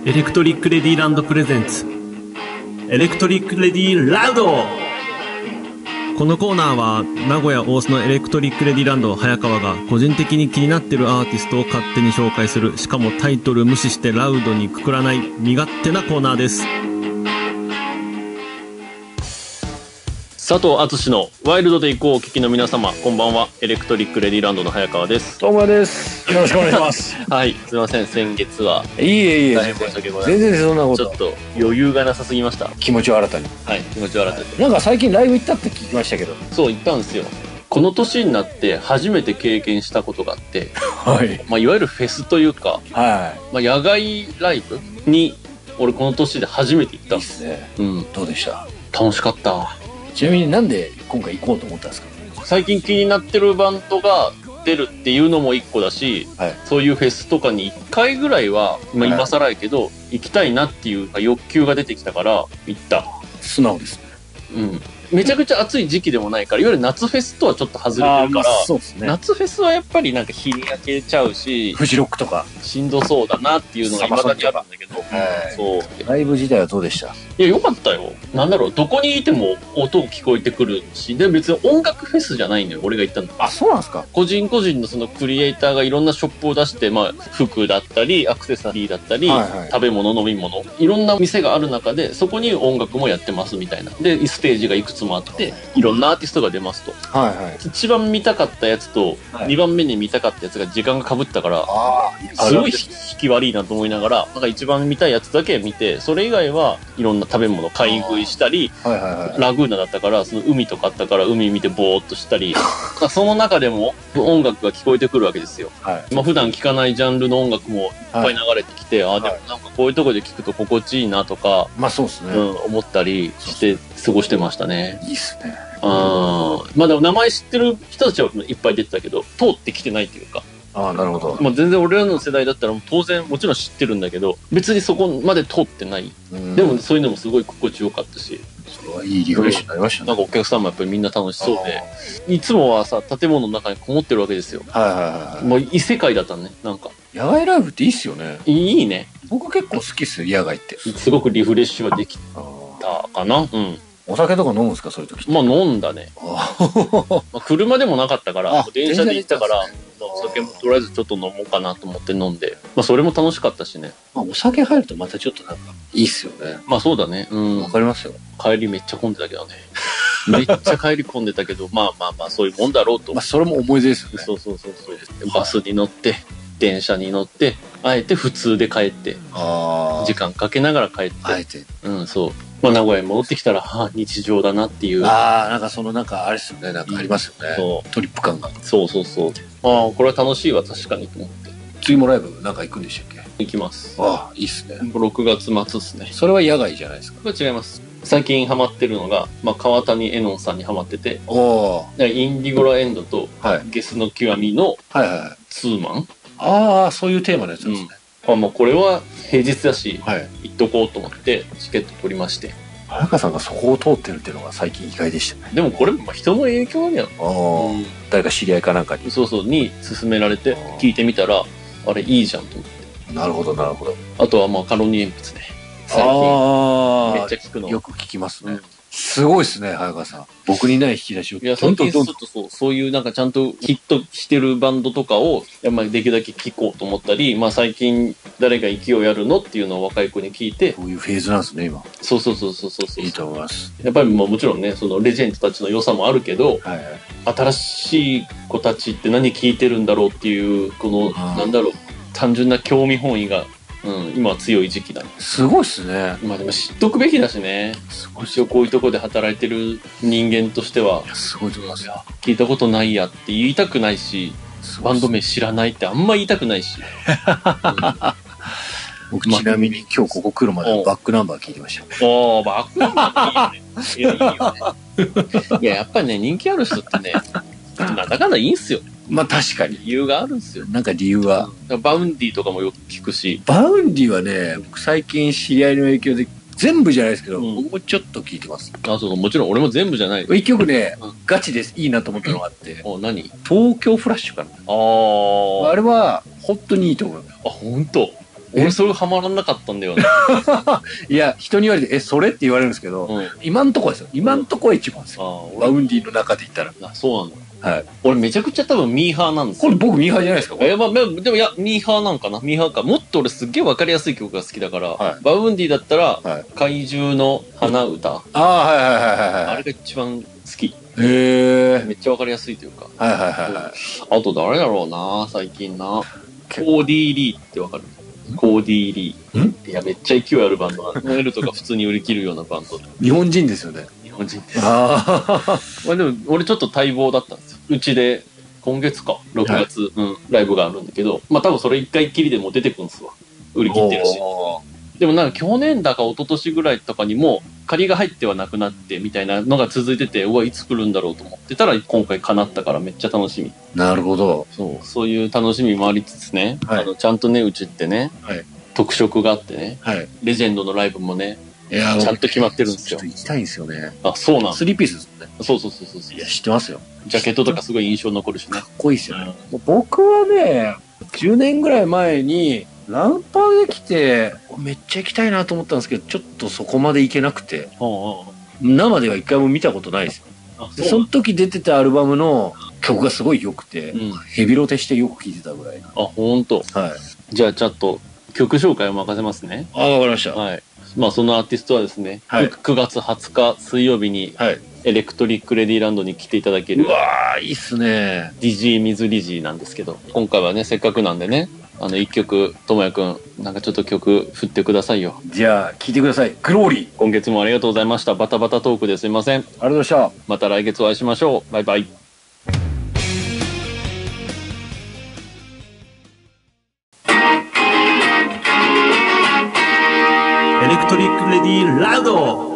エレクトリックレディランドプレゼンツエレクトリックレディラウド。このコーナーは名古屋大須のエレクトリックレディランド早川が個人的に気になってるアーティストを勝手に紹介する、しかもタイトル無視してラウドにくくらない身勝手なコーナーです。佐藤敦のワイルドで行こうお聞きの皆様、こんばんは。エレクトリックレディランドの早川です。 どうもです。よろしくお願いします。 はい、すいません、先月はいえ大変申し訳ございません。 全然そんなこと。 ちょっと余裕がなさすぎました。 気持ちを新たに。 はい、気持ちを新たに。 なんか最近ライブ行ったって聞きましたけど。 そう行ったんですよ。この年になって初めて経験したことがあって、 はい。 まあ、いわゆるフェスというか、 はまあ、野外ライブに俺この年で初めて行ったい。いんです。 いっすね。 うん、 どうでした？ 楽しかった。 ちなみになんで今回行こうと思ったんですか？ 最近気になってるバンドが出るっていうのも一個だし、 はい。 そういうフェスとかに1回ぐらいは、まあ、今更やけど、行きたいなっていう欲求が出てきたから行った。 素直ですね。 うん。めちゃくちゃ暑い時期でもないから、いわゆる夏フェスとはちょっと外れてるから、 まあそうですね。 夏フェスはやっぱりなんか日に焼けちゃうし、 フジロックとか。 しんどそうだなっていうのが未だにあるんだけど、 はいそう。 ライブ自体はどうでした？ いや、よかったよ。なんだろう、どこにいても音聞こえてくるし、で、別に音楽フェスじゃないのよ、俺が言ったの。 あ、そうなんですか？ 個人個人のそのクリエイターがいろんなショップを出して、まあ、服だったり、アクセサリーだったり、 はいはい食べ物、飲み物、いろんな店がある中で、そこに音楽もやってますみたいな。で、ステージがいくつもあって、いろんなアーティストが出ますと。 はいはい。 一番見たかったやつと、 はい 2番目に見たかったやつが時間が被ったから、 ああ、 すごい引き悪いなと思いながら、なんか一番見たいやつだけ見て、それ以外はいろんな食べ物買い食いしたり、 はいはいはい。 ラグーナだったから、その海とかあったから海見てぼーっとしたり、その中でも音楽が聞こえてくるわけですよ。 はい。 まあ普段聴かないジャンルの音楽もいっぱい流れてきて、あ、でもなんかこういうとこで聞くと心地いいなとか、 まあそうですね。 思ったりして過ごしてましたね。 いいっすね。 まあでも名前知ってる人たちはいっぱい出てたけど、通ってきてないっていうか、 ああ、なるほど。 まあ全然俺らの世代だったら当然もちろん知ってるんだけど、別にそこまで通ってない。でもそういうのもすごい心地よかったし、 それはいいリフレッシュになりましたね。 なんかお客さんもやっぱりみんな楽しそうで、いつもはさ、建物の中にこもってるわけですよ。 はいはいはい。 もう異世界だったね、なんか。 野外ライブっていいっすよね。 いいね。 僕結構好きっすよ、野外って。 すごくリフレッシュはできあたかな。うん。 お酒とか飲むんですか、そういう時って。 まあ飲んだね。まあ、車でもなかったから、電車で行ったから、お酒もとりあえずちょっと飲もうかなと思って飲んで、まあそれも楽しかったしね。 まあ、お酒入るとまたちょっとなんか、いいっすよね。 まあそうだね。うん。 わかりますよ。 帰りめっちゃ混んでたけどね。めっちゃ帰り混んでたけど、まあまあまあそういうもんだろうと。 まあ、それも思い出ですよね。 そうそうそうそう。バスに乗って、電車に乗って、あえて普通で帰って、 ああ。 時間かけながら帰って。 あえて。 うん、そう。まあ名古屋に戻ってきたら、はあ、日常だなっていう。 ああ、なんかそのなんかあれっすよね。なんかありますよね。 そうトリップ感が。 そうそうそう。ああ、これは楽しいわ、確かにと思って。 次もライブなんか行くんでしたっけ？ 行きます。 ああ、いいっすね。 6月末ですね。 それは野外じゃないですか。 これ違います。最近ハマってるのが、まあ、川谷絵音さんにハマってて、 おお。 インディゴラエンドとはい。 ゲスの極みのはいはいはい。 ツーマン。 ああ、そういうテーマのやつですね。 まあもうこれは平日だし、 はい。 行っとこうと思ってチケット取りまして。 早川さんがそこを通ってるっていうのが最近意外でしたね。 でもこれも人の影響やん。 ああ、誰か知り合いかなんかに。 そうそう、に勧められて聞いてみたら、あれいいじゃんと思って。 なるほどなるほど。 あとはまあカロニ鉛筆ね。最近ああ、 めっちゃ聞くの。 よく聞きますね。 うんすごいですね、早川さん。僕にない引き出しを。 いや、最近ちょっとそういうなんかちゃんとヒットしてるバンドとかを、やっぱりできるだけ聞こうと思ったり、まあ最近誰が勢いあるのっていうのを若い子に聞いて、 そういうフェーズなんですね、今。 そうそうそうそうそう。 いいと思います。 やっぱりもちろんね、そのレジェンドたちの良さもあるけど、 はいはい。 新しい子たちって何聞いてるんだろうっていう、この、なんだろう、単純な興味本位が、今は強い時期だね。 すごいっすね。 まあでも知っとくべきだしね。 すごいっす一応こういうとこで働いてる人間としては、 すごいと思いますよ。 聞いたことないやって言いたくないし、バンド名知らないってあんま言いたくないし。 僕ちなみに今日ここ来るまでバックナンバー聞いてました。 おー、バックナンバーいいよね。いや、いいよね。いや、やっぱりね、人気ある人ってね、なんだかんだいいんすよ。 まあ確かに。 理由があるんすよ。 なんか理由は。 バウンディとかもよく聞くし。 バウンディはね、僕最近知り合いの影響で、全部じゃないですけど、 うん僕もちょっと聞いてます。 あ、そう、もちろん俺も全部じゃない。 一曲ね、 うんガチです。いいなと思ったのがあって、 お、何？ 東京フラッシュかな。 ああれは、本当にいいと思う。 あ、ほんと。 俺それハマらなかったんだよね。 いや、人に言われて、それって言われるんですけど、今んとこですよ。今んとこは一番ですよ。バウンディの中で言ったら。 そうなんだ。 はい。 俺めちゃくちゃ多分ミーハーなんですよ。 これ僕ミーハーじゃないですか。 まあ、でもいや、ミーハーなんかな。ミーハーか。もっと俺すっげえわかりやすい曲が好きだから、バウンディだったら、怪獣の花歌。 はいはいはいはい。 あれが一番好き。 へめっちゃわかりやすいというか。 はいはいはい。 あと誰だろうな、最近な。コーディー・リーってわかる？コーディー・リー。いや、めっちゃ勢いあるバンドなの。L とか普通に売り切るようなバンド。 日本人ですよね。 日本人です。まあでも、俺ちょっと待望だったんですよ。うちで、今月か、6月、ライブがあるんだけど、まあ多分それ一回きりでもう出てくんですわ。売り切ってるし。でもなんか去年だか一昨年ぐらいとかにも、仮が入ってはなくなってみたいなのが続いてて、うわ、いつ来るんだろうと思ってたら、今回叶ったからめっちゃ楽しみ。 なるほど。 そういう楽しみもありつつね、ちゃんとね、うちってね、特色があってね、レジェンドのライブもね、ちゃんと決まってるんですよ。 行きたいんですよね。 あ、そうなん。 3ピースですもんね。 そう。 いや、知ってますよ。 ジャケットとかすごい印象残るしね。 かっこいいですよね。僕はね、10年ぐらい前に、ランパーで来て、めっちゃ行きたいなと思ったんですけど、ちょっとそこまで行けなくて、生では一回も見たことないですよ。その時出てたアルバムの曲がすごい良くて、ヘビロテしてよく聴いてたぐらい。 あ、ほんと。はい。じゃあちょっと曲紹介を任せますね。 あ、わかりました。 はい。まあそのアーティストはですね、9月20日水曜日に、エレクトリックレディランドに来ていただける。 うわー、いいっすね。 ディジー・ミズ・リジーなんですけど、今回はね、せっかくなんでね、一曲、ともやくん、なんかちょっと曲振ってくださいよ。 じゃあ、聴いてください。グローリー。 今月もありがとうございました。バタバタトークですいません。ありがとうございました。 また来月お会いしましょう。バイバイ。 エレクトリックレディーラウド